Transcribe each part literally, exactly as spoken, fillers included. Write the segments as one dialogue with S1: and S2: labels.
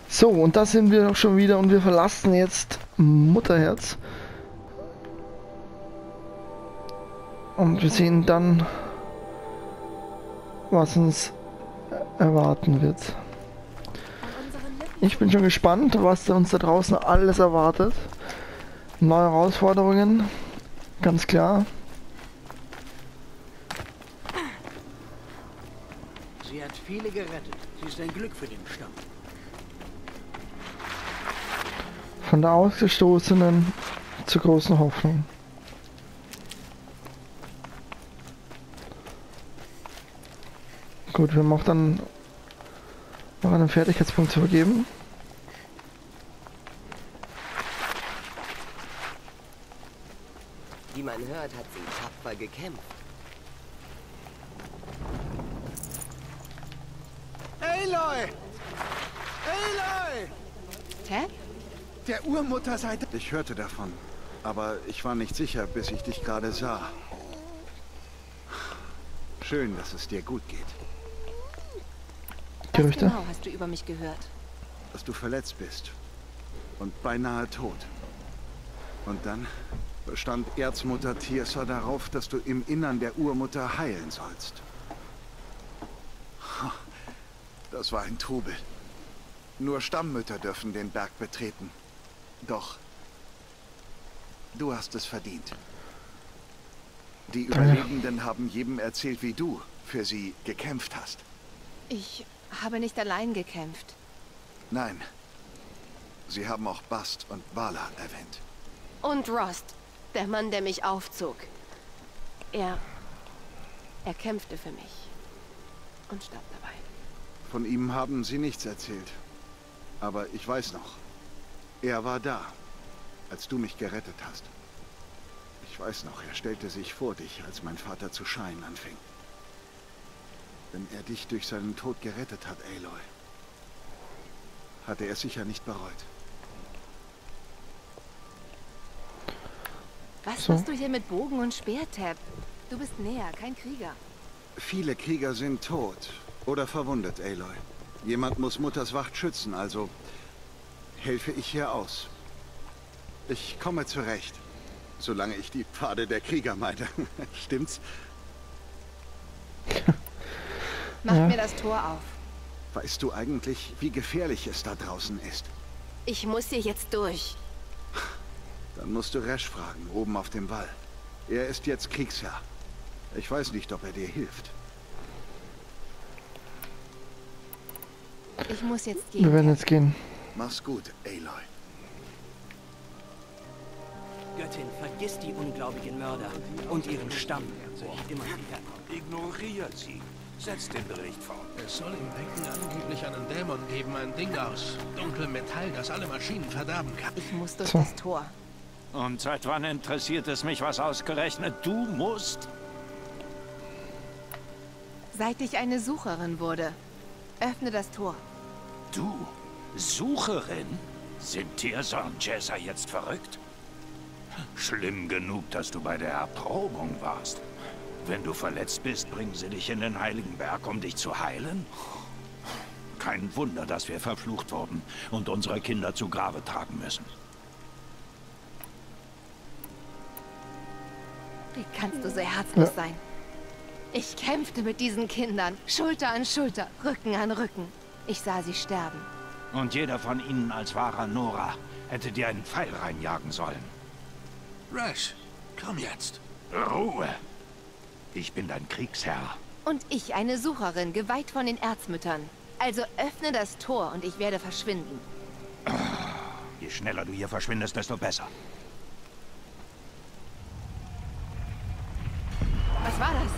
S1: So, und da sind wir doch schon wieder und wir verlassen jetzt Mutterherz. Und wir sehen dann, was uns erwarten wird. Ich bin schon gespannt, was uns da draußen alles erwartet. Neue Herausforderungen, ganz klar.
S2: Sie hat viele gerettet. Sie ist ein Glück für den Stamm.
S1: Von der Ausgestoßenen zur großen Hoffnung. Gut, wir haben auch dann noch einen Fertigkeitspunkt zu vergeben.
S3: Wie man hört, hat sie tapfer gekämpft.
S2: Aloy! Aloy!
S4: Ted?
S2: Der Urmutter seid...
S5: Ich hörte davon, aber ich war nicht sicher, bis ich dich gerade sah. Schön, dass es dir gut geht.
S1: Gerüchte?
S4: Was genau hast du über mich gehört?
S5: Dass du verletzt bist und beinahe tot. Und dann bestand Erzmutter Tirsa darauf, dass du im Innern der Urmutter heilen sollst. Das war ein Trubel. Nur Stammmütter dürfen den Berg betreten. Doch du hast es verdient. Die Überlebenden haben jedem erzählt, wie du für sie gekämpft hast.
S4: Ich habe nicht allein gekämpft.
S5: Nein, sie haben auch Bast und Vala erwähnt.
S4: Und Rost, der Mann, der mich aufzog. Er... er kämpfte für mich. Und starb dabei.
S5: Von ihm haben sie nichts erzählt. Aber ich weiß noch. Er war da, als du mich gerettet hast. Ich weiß noch, er stellte sich vor dich, als mein Vater zu scheinen anfing. Wenn er dich durch seinen Tod gerettet hat, Aloy, hatte er sicher nicht bereut.
S4: Was
S1: So.
S4: machst du hier mit Bogen und Speer, Tab? Du bist näher, kein Krieger.
S5: Viele Krieger sind tot oder verwundet, Aloy. Jemand muss Mutters Wacht schützen, also helfe ich hier aus. Ich komme zurecht, solange ich die Pfade der Krieger meide. Stimmt's?
S4: Mach
S1: Ja.
S4: mir das Tor auf.
S5: Weißt du eigentlich, wie gefährlich es da draußen ist?
S4: Ich muss hier jetzt durch.
S5: Dann musst du Resch fragen, oben auf dem Wall. Er ist jetzt Kriegsherr. Ich weiß nicht, ob er dir hilft.
S4: Ich muss jetzt
S1: Wir
S4: gehen.
S1: werden jetzt gehen.
S5: Mach's gut, Aloy.
S2: Göttin, vergiss die ungläubigen Mörder und ihren Stamm. Wo auch immer sie herkommen.
S6: Ignoriert sie. Setzt den Bericht fort.
S7: Es soll im Becken angeblich einen Dämon geben, ein Ding aus dunklem Metall, das alle Maschinen verderben kann.
S4: Ich muss durch
S1: So.
S4: das Tor.
S6: Und seit wann interessiert es mich, was ausgerechnet du musst?
S4: Seit ich eine Sucherin wurde. Öffne das Tor.
S6: Du? Sucherin? Sind Tirsa und Jessa jetzt verrückt? Schlimm genug, dass du bei der Erprobung warst. Wenn du verletzt bist, bringen sie dich in den Heiligen Berg, um dich zu heilen? Kein Wunder, dass wir verflucht wurden und unsere Kinder zu Grabe tragen müssen.
S4: Wie kannst du so herzlos
S1: Ja.
S4: sein? Ich kämpfte mit diesen Kindern, Schulter an Schulter, Rücken an Rücken. Ich sah sie sterben.
S6: Und jeder von ihnen als wahrer Nora hätte dir einen Pfeil reinjagen sollen.
S7: Rash, komm jetzt.
S6: Ruhe! Ich bin dein Kriegsherr.
S4: Und ich eine Sucherin, geweiht von den Erzmüttern. Also öffne das Tor und ich werde verschwinden.
S6: Je schneller du hier verschwindest, desto besser.
S4: Was war das?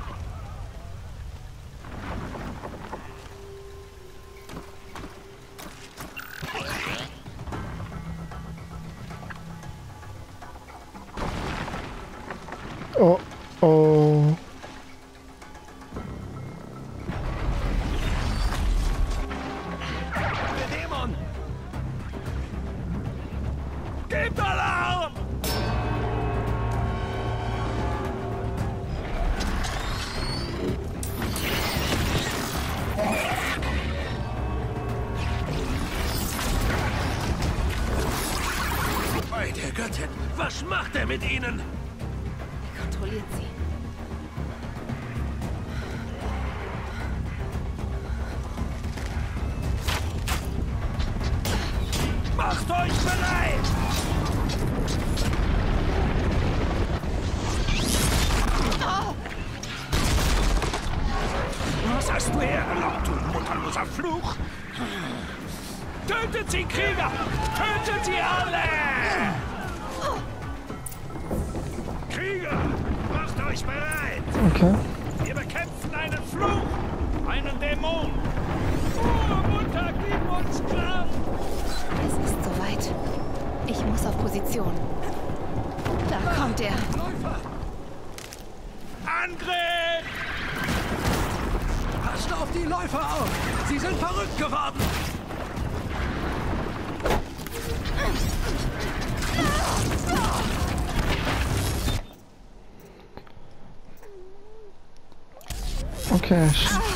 S1: Oh, oh.
S6: Der Dämon! Gebt Alarm!
S7: Göttin, was macht er mit ihnen?
S4: Er kontrolliert sie.
S6: Macht euch bereit! Was hast du hergelockt, du mutterloser Fluch? Tötet sie, Krieger! Tötet sie alle! Krieger, macht euch bereit!
S1: Okay.
S6: Wir bekämpfen einen Fluch! Einen Dämon! Oh, Mutter, gib uns Kraft!
S4: Es ist soweit. Ich muss auf Position. Da kommt er.
S7: Läufer!
S6: Angriff!
S7: Passt auf die Läufer auf! Sie sind verrückt geworden!
S1: Okay.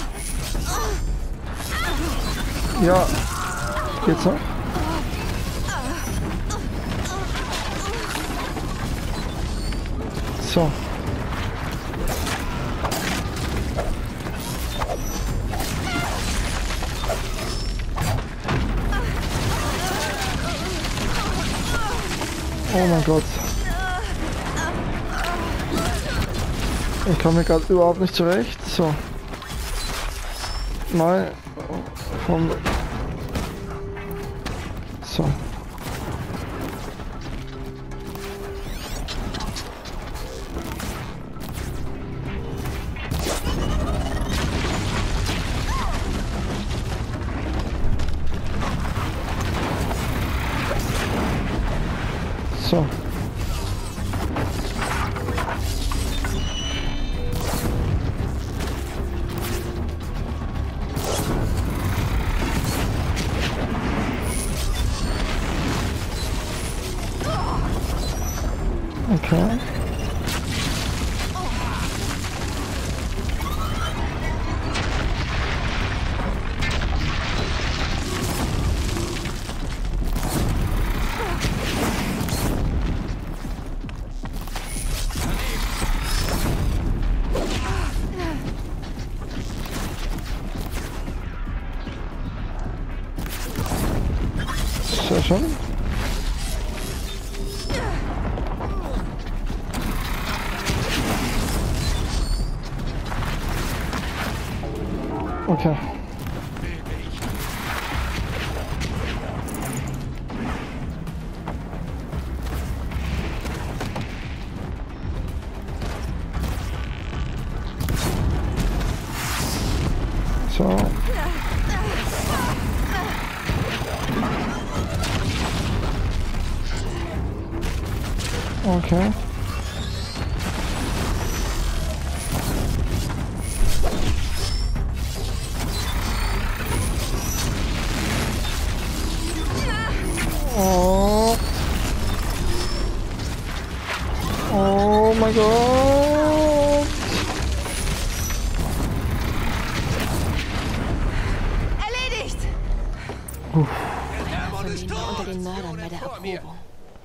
S1: Ja. Geht's noch? So. Oh mein Gott. Ich komme gerade überhaupt nicht zurecht. So. Mal vom. So. So. Okay. Sehr schön. Okay. So. Okay. Oh. Oh mein Gott.
S4: Erledigt!
S7: Der
S4: Von
S7: Dämon ist
S4: denen war unter
S7: tot!
S4: den Mördern bei der
S7: Vor mir.
S4: Erprobung.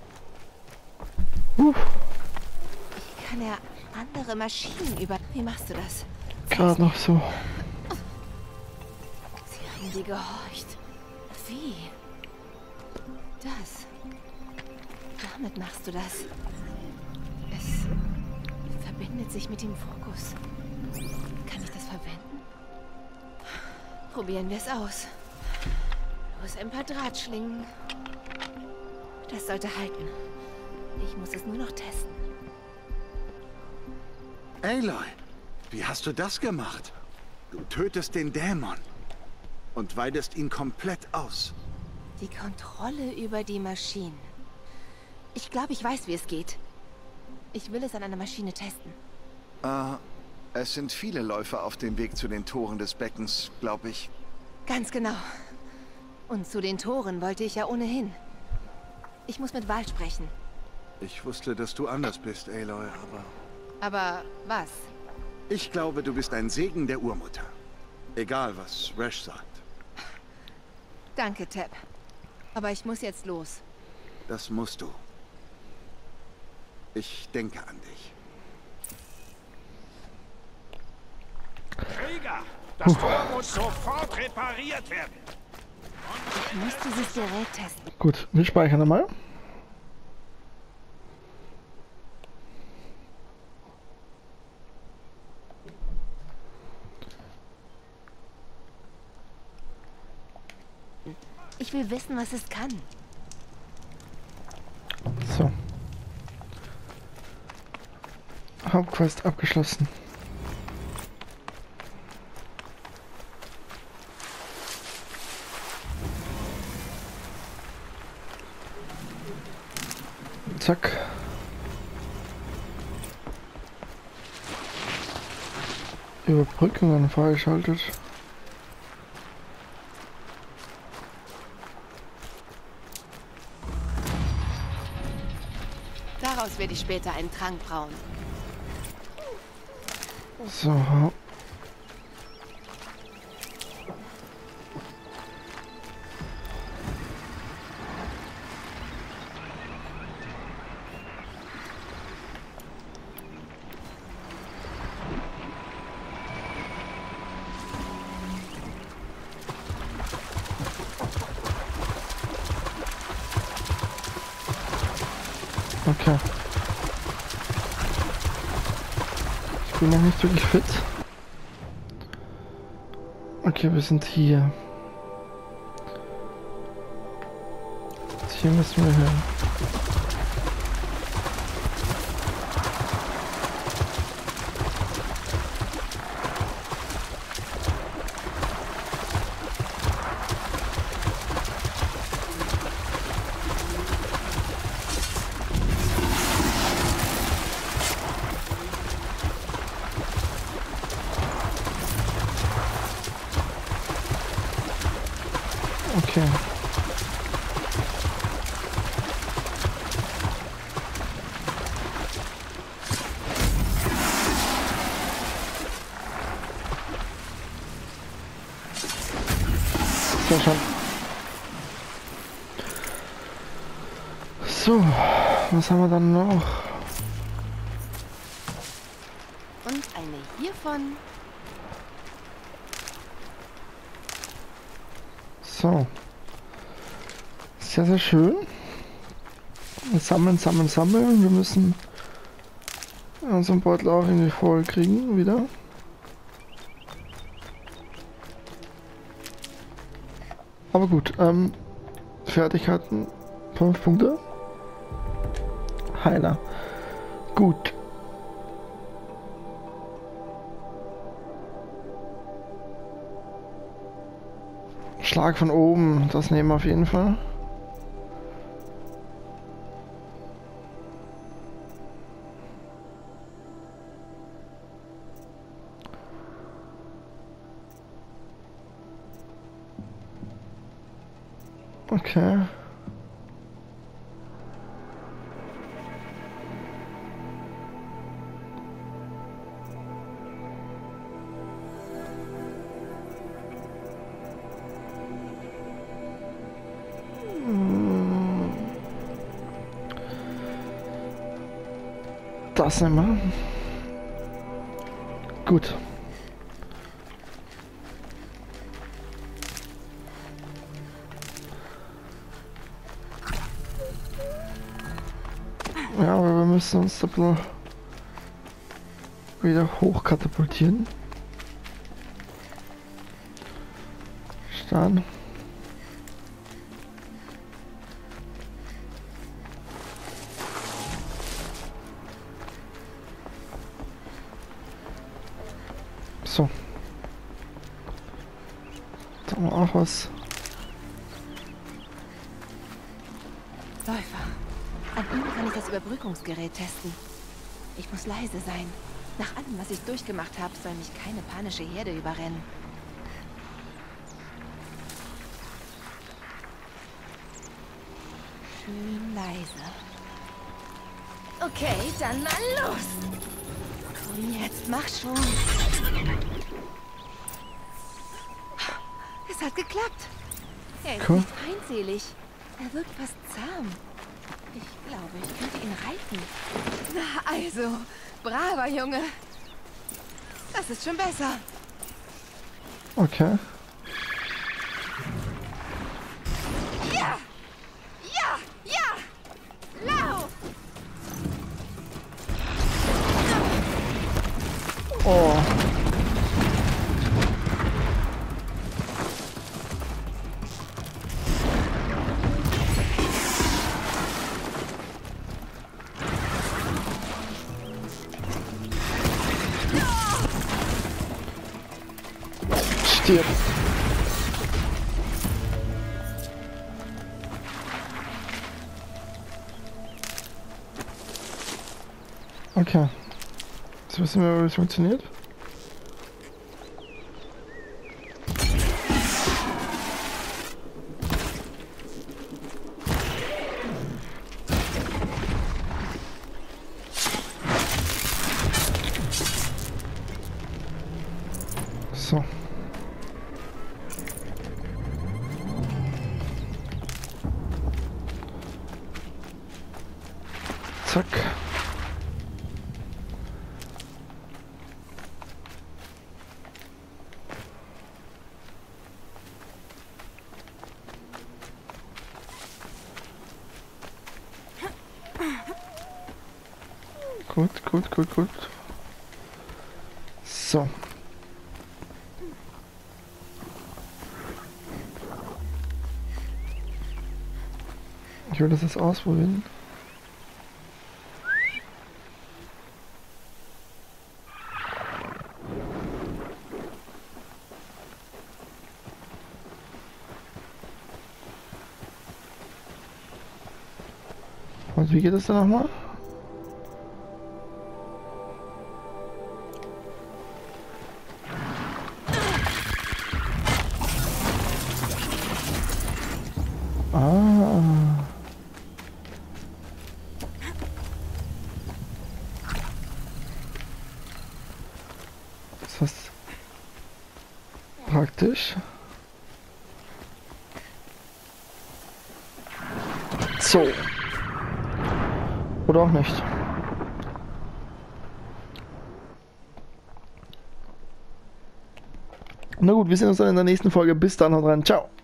S4: Wie kann er andere Maschinen über... Wie machst du das?
S1: Gerade noch so.
S4: Sie haben dir gehorcht. Wie? Das. Damit machst du das. Es verbindet sich mit dem Fokus. Kann ich das verwenden? Probieren wir es aus. Los, ein paar Drahtschlingen. Das sollte halten. Ich muss es nur noch testen.
S5: Aloy, wie hast du das gemacht? Du tötest den Dämon und weidest ihn komplett aus.
S4: Die Kontrolle über die Maschinen. Ich glaube, ich weiß, wie es geht. Ich will es an einer Maschine testen.
S5: Äh, es sind viele Läufer auf dem Weg zu den Toren des Beckens, glaube ich.
S4: Ganz genau. Und zu den Toren wollte ich ja ohnehin. Ich muss mit Val sprechen.
S5: Ich wusste, dass du anders bist, Aloy, aber...
S4: Aber was?
S5: Ich glaube, du bist ein Segen der Urmutter. Egal, was Rash sagt.
S4: Danke, Teb. Aber ich muss jetzt los.
S5: Das musst du. Ich denke an dich.
S6: Krieger, das Tor muss sofort repariert werden.
S4: Ich muss dieses Gerät testen.
S1: Gut, wir speichern einmal.
S4: Ich will wissen, was es kann.
S1: So. Hauptquest abgeschlossen. Zack. Überbrückungen freigeschaltet.
S4: Daraus werde ich später einen Trank brauen.
S1: So. Okay. Ich bin noch nicht wirklich fit. Okay, wir sind hier. Hier müssen wir hin. Okay. Sehr schön. So, was haben wir dann noch?
S4: Und eine hiervon.
S1: So. Sehr, sehr schön. Sammeln, sammeln, sammeln. Wir müssen unseren Beutel auch irgendwie voll kriegen wieder. Aber gut, ähm, Fertigkeiten, fünf Punkte. Heiler. Gut. Schlag von oben, das nehmen wir auf jeden Fall. Okay. Das nehmen wir. Gut. Ja, aber wir müssen uns da ein bisschen wieder hochkatapultieren. Starten. So. Da haben wir auch was.
S4: Läufer. An ihm kann ich das Überbrückungsgerät testen. Ich muss leise sein. Nach allem, was ich durchgemacht habe, soll mich keine panische Herde überrennen. Schön leise. Okay, dann mal los. Komm jetzt, mach schon. Es hat geklappt. Er ist
S1: Cool.
S4: nicht feindselig. Er wirkt fast zahm. Ich glaube, ich könnte ihn reiten. Na also, braver Junge. Das ist schon besser.
S1: Okay.
S4: Ja! Ja! Ja! Lauf!
S1: Oh. Stirb. Okay. Jetzt wissen wir, wie es funktioniert. So. Zack. Gut, gut, gut, gut. So. Ich will das jetzt ausprobieren. Und wie geht es dann nochmal? Ah. Das heißt praktisch. So. Oder auch nicht. Na gut, wir sehen uns dann in der nächsten Folge. Bis dann, haut rein. Ciao.